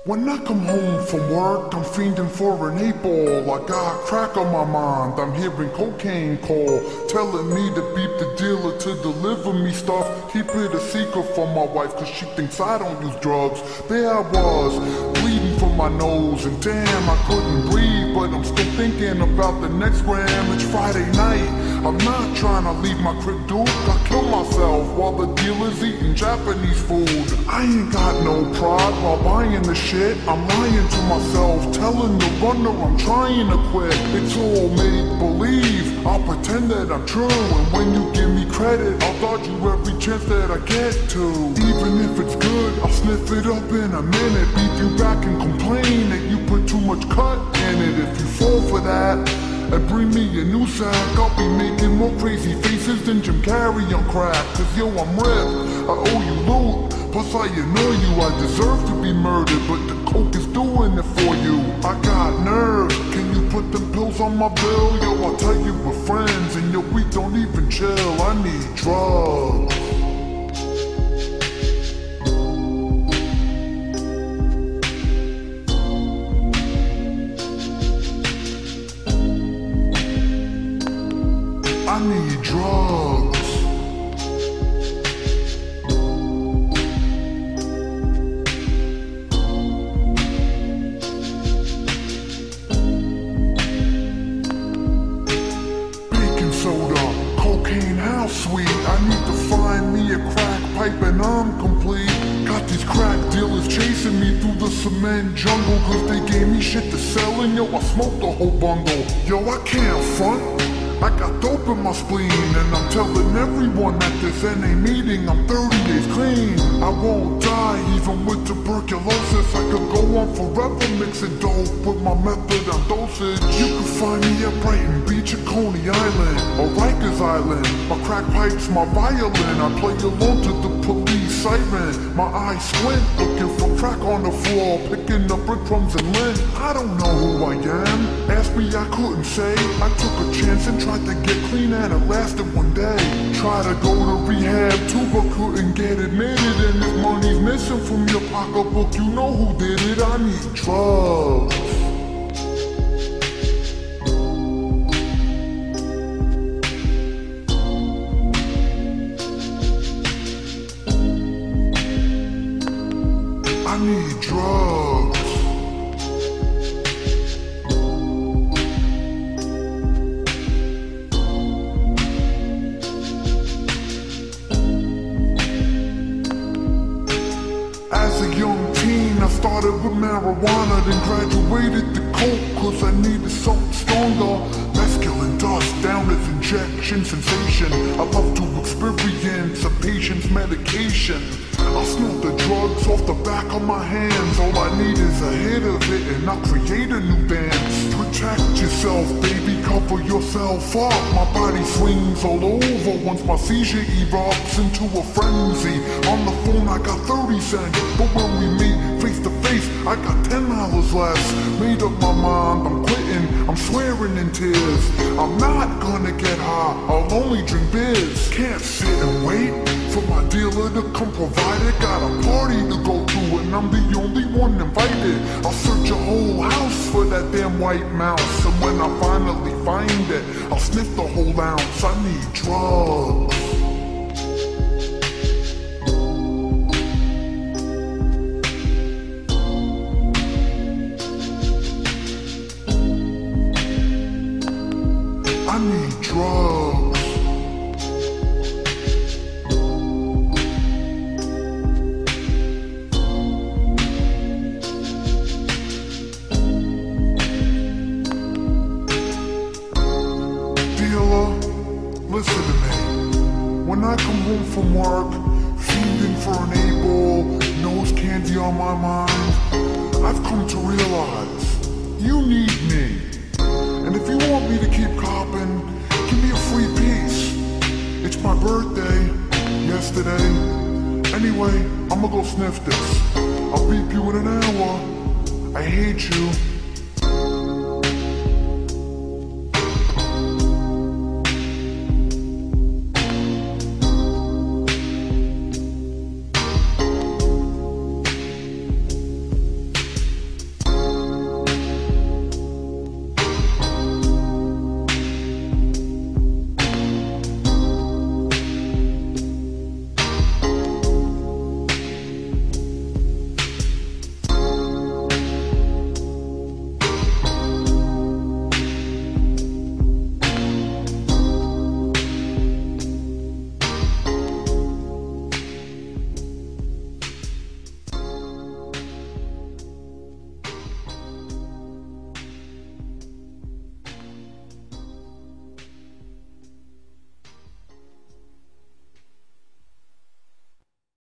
When I come home from work, I'm fiending for an 8-ball. I got crack on my mind, I'm hearing cocaine call, telling me to beep the dealer to deliver me stuff. Keep it a secret from my wife, cause she thinks I don't use drugs. There I was, bleeding from my nose, and damn, I couldn't breathe. But I'm still thinking about the next gram. It's Friday night, I'm not trying to leave my crib, dude. I kill myself while the dealer's eating Japanese food. I ain't got no pride while buying the shit. I'm lying to myself, telling the runner I'm trying to quit. It's all make-believe, I'll pretend that I'm true. And when you give me credit, I'll dodge you every chance that I get to. Even if it's good, I'll sniff it up in a minute, beat you back and complain that you put too much cut in it. If you fall for that and bring me a new sack, I'll be making more crazy faces than Jim Carrey on crack. Cause yo, I'm ripped, I owe you loot. Plus I annoy you, I deserve to be murdered, but the coke is doing it for you. I got nerve, can you put them pills on my bill? Yo, I'll tell you we're friends, and yo, we don't even chill. I need drugs. I need drugs. Cocaine, how sweet. I need to find me a crack pipe and I'm complete. Got these crack dealers chasing me through the cement jungle, cause they gave me shit to sell, and yo, I smoked the whole bundle. Yo, I can't front, I got dope in my spleen, and I'm telling everyone at this NA meeting I'm 30 days clean. I won't die even with tuberculosis. I could go on forever mixing dope with my method on dosage. You can find me at Brighton Beach or Coney Island or Rikers Island. My crack pipe's my violin, I play along to the police siren. My eyes squint, looking for crack on the floor, picking up breadcrumbs and lint. I don't know who I am, ask me I couldn't say. I took a chance and tried to get clean and it lasted one day. Tried to go to rehab too but couldn't get admitted. And if money's missing from your pocketbook, you know who did it. I need drugs. I need drugs. As a young teen, I started with marijuana, then graduated to coke, cause I needed something stronger. Masculine dust down as injection sensation. I love to experience a patient's medication. I snort the drugs off the back of my hands. All I need is a hit of it and I'll create a new dance. Protect yourself, baby, cover yourself up. My body swings all over once my seizure erupts into a frenzy. On the phone I got 30 cents, but when we meet face to face I got $10 less. Made up my mind, I'm quitting, I'm swearing in tears. I'm not gonna get high, I'll only drink beers. Can't sit and wait for my dealer to come provide it. Got a party to go to and I'm the only one invited. I'll search a whole house for that damn white mouse, and when I finally find it, I'll sniff the whole ounce. I need drugs. I need drugs. Dealer, listen to me. When I come home from work, fiending for an 8-ball, nose candy on my mind, I've come to realize you need me. And if you want me to keep copping, give me a free piece. It's my birthday, yesterday. Anyway, I'ma go sniff this. I'll beep you in an hour. I hate you.